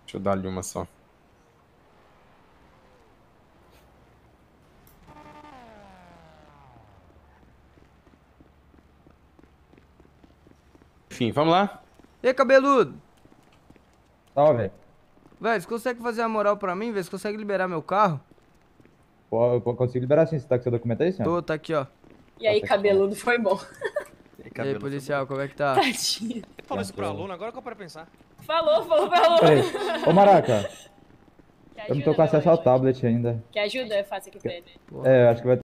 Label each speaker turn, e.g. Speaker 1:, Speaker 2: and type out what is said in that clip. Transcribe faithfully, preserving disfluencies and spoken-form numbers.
Speaker 1: Deixa eu dar-lhe uma só. Enfim, vamos lá?
Speaker 2: E aí, cabeludo?
Speaker 3: Salve.
Speaker 2: Velho, você consegue fazer a moral pra mim? Vê se consegue liberar meu carro?
Speaker 3: Pô, eu consigo liberar sim. Você tá com seu documento aí, senhor?
Speaker 2: Tô, tá aqui, ó.
Speaker 4: E aí, cabeludo, foi bom.
Speaker 2: E aí, policial, como é que tá?
Speaker 4: Tadinho.
Speaker 5: Ele falou isso pro aluno, agora que eu paro pensar.
Speaker 4: Falou, falou, falou.
Speaker 3: Peraí. Ô, Maraca,
Speaker 4: Quer
Speaker 3: eu não tô
Speaker 4: ajuda,
Speaker 3: com acesso
Speaker 4: meu
Speaker 3: ao
Speaker 4: anjo?
Speaker 3: tablet ainda.
Speaker 4: Quer ajuda? Eu faço aqui pra ele.
Speaker 3: É, eu acho que vai